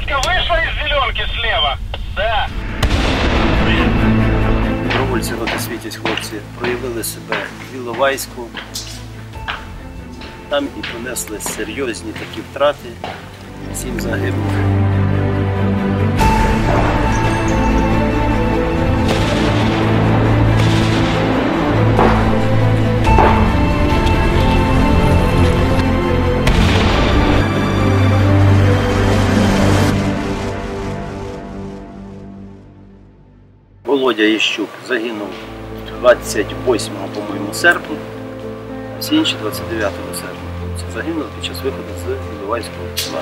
Девочка вышла из зеленки слева. Да. Добровольці роти «Світязь» хлопці проявили себе в Іловайську. Там і понесли серйозні такі втрати, 7 загиблих. Володя Єщук загинув 28, по-моєму, серпня, а всі інші 29 серпня. Загинули під час виходу з Іловайського села.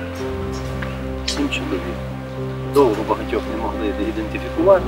7 чоловік. Довго багатьох не могли ідентифікувати.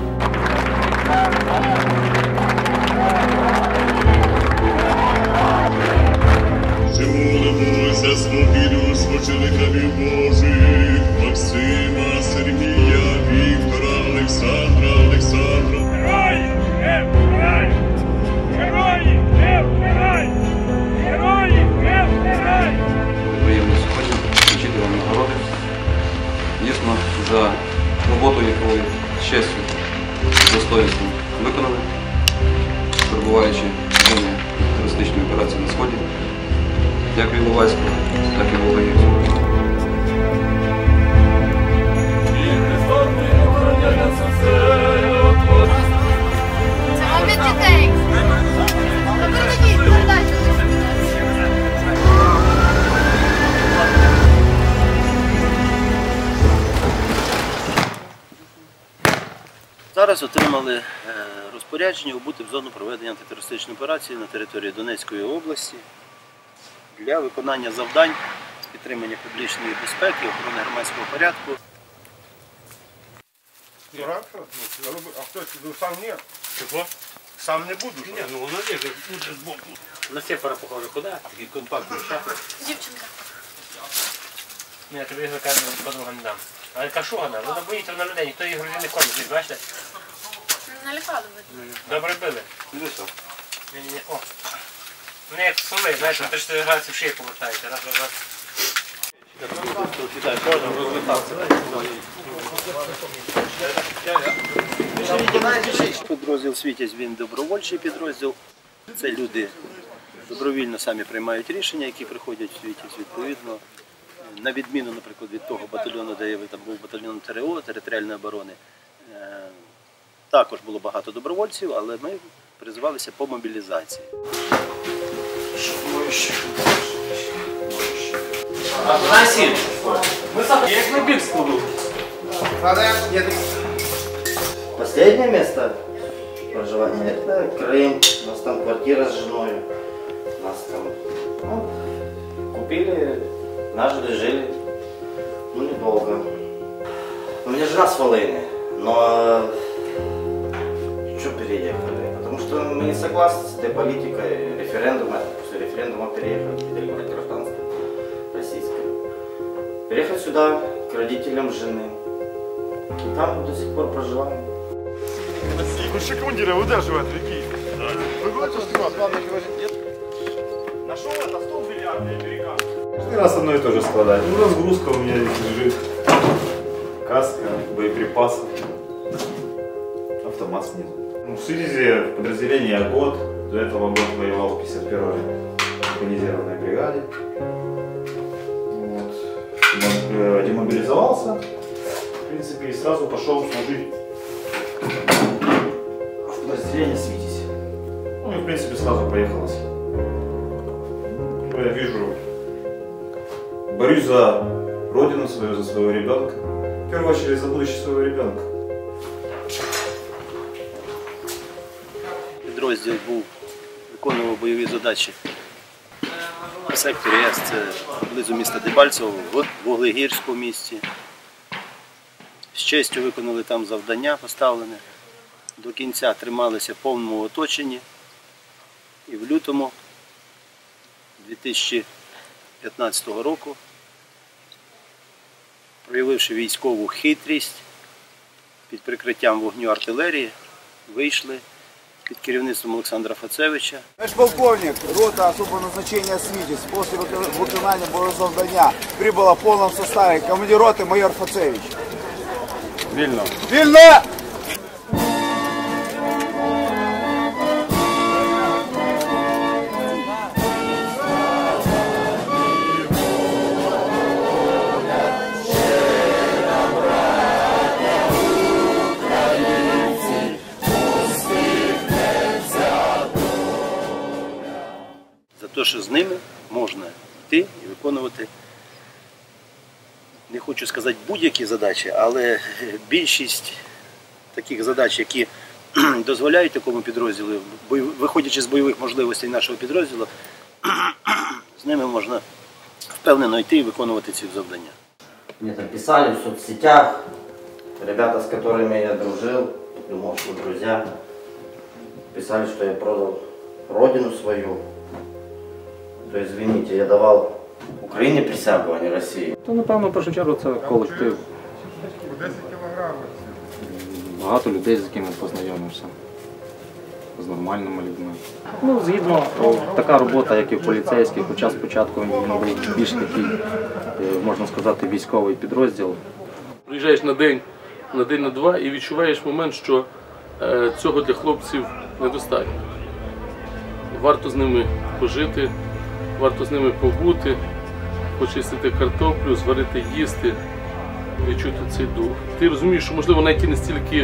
Молимося з могилю спочиликів Божих, Максима, Сергія, Віктора, Олександра. Герої! Герої! Герої! Герої! Герої! Герої! Приємно сьогодні вручити вам нагороди. Дійсно, за роботу, яку ви з честю, з достоинством виконали, перебуваючи в зоні терористичної операції на Сході. Дякую Іловайську, дякую Володимиру. Це вам від дітей. Поверніть, передайте. Зараз отримали розпорядження убути в зону проведення антитерористичної операції на території Донецької області для виконання завдань з підтримання публічної безпеки, охорони громадського порядку. А кто ну, сам нет? Чего? Сам не буду. Нет, ну он лежит сбоку. На сепара похоже, куда? Такий компактний шапка. Дівчинка. Ні, тобі викажу, подруга не дам. Але кашугана, вона боїться на людей, ніхто її грузі не кормить, бачите? Налякали ви. Добре били. Дивися. Ні-ні-ні, о. Вони як соли, знаєте, 3-4 градусів в шиї повертаєте. Раз. Підрозділ «Світязь» він добровольчий підрозділ. Це люди добровільно самі приймають рішення, які приходять в «Світязь», відповідно. На відміну, наприклад, від того батальйону, де там був батальйон ТРО, територіальної оборони, також було багато добровольців, але ми призивалися по мобілізації. Последнее место проживания — это Крым. У нас там квартира с женой. Нас там купили, нажили, жили. Ну, недолго. У меня жена с Волыни, но что переехали? Потому что мы не согласны с этой политикой референдума. После референдума переехали, передали гражданство российское. Переехали сюда к родителям жены. И там до сих пор проживаем. Лучше командира удерживает реки. Нашел это 100 миллиардов американцев. Каждый раз одно и то же складать. Ну, разгрузка у меня здесь лежит. Каска, боеприпасы. Автомат снизу. Ну, в Сирии в подразделении год. До этого год воевал в 51-й механизированной бригаде. Вот. Демобилизовался. В принципе, и сразу пошел служить в подразделение «Свитязь». Ну и в принципе сразу поехалось. Я вижу, борюсь за родину свою, за своего ребенка. В первую очередь за будущее своего ребенка. Підрозділ виконував бойові задачі в секторі С, це поблизу міста Дебальцево, в Вуглегірському місті. З честю виконали там завдання поставлене. До кінця трималися в повному оточенні. І в лютому 2015 року, проявивши військову хитрість, під прикриттям вогню артилерії, вийшли під керівництвом Олександра Фацевича. Наш полковник, рота особого назначения «Свитязь», после выполнения боевого завдания прибыла в полном составе. Командир роты майор Фацевич. Вільно. Вільно! За те, що з ними можна йти і виконувати, не хочу сказати будь-які задачі, але більшість таких задач, які дозволяють такому підрозділу, виходячи з бойових можливостей нашого підрозділу, з ними можна впевнено йти і виконувати ці завдання. Мне там писали в соцсетях, ребята, с которыми я дружил, думал, что друзья, писали, что я продал родину свою. То извините, я давал Україні присягу, а не Росії. То, напевно, в першу чергу це колектив. Багато людей, з якими познайомився. З нормальними людьми. Ну, згідно, така робота, як і в поліцейських, хоча спочатку він був більш такий, можна сказати, військовий підрозділ. Приїжджаєш на день, на два і відчуваєш момент, що цього для хлопців недостатньо. Варто з ними пожити, варто з ними побути, почистити картоплю, зварити їсти, відчути цей дух. Ти розумієш, що, можливо, навіть не стільки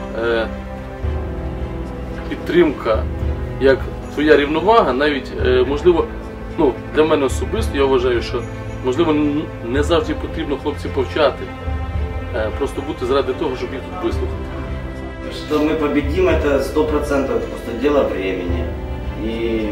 підтримка, як твоя рівновага, навіть, можливо, ну, для мене особисто, я вважаю, що, можливо, не завжди потрібно хлопців повчати, просто бути заради того, щоб їх тут вислухати. Что мы победим, это 100%, это просто дело времени. И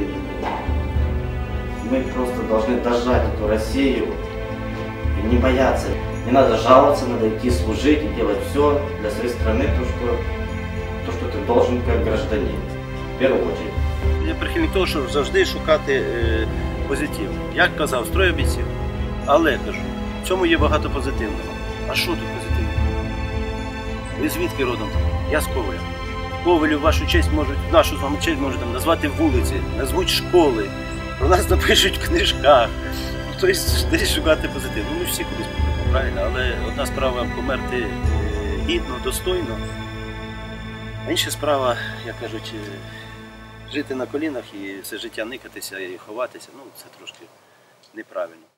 мы просто должны дожать эту Россию и не бояться. Не надо жаловаться, надо идти служить и делать все для своей страны, то, что ты должен как гражданин, в первую очередь. Я прихильник того, щоб завжди шукати позитив. Як казав, строй обіцяв. Але, кажу, в цьому є багато позитивного. А що тут позитивного? Ви звідки родом? Я з Ковеля. Ковелю вашу честь можуть, нашу з вами честь можуть там назвати вулиці, назвуть школи, про нас напишуть в книжках. Тобто десь шукати позитив. Ну, ми всі кудись помремо, правильно? Але одна справа померти гідно, достойно, а інша справа, як кажуть, жити на колінах і все життя никатися і ховатися, ну це трошки неправильно.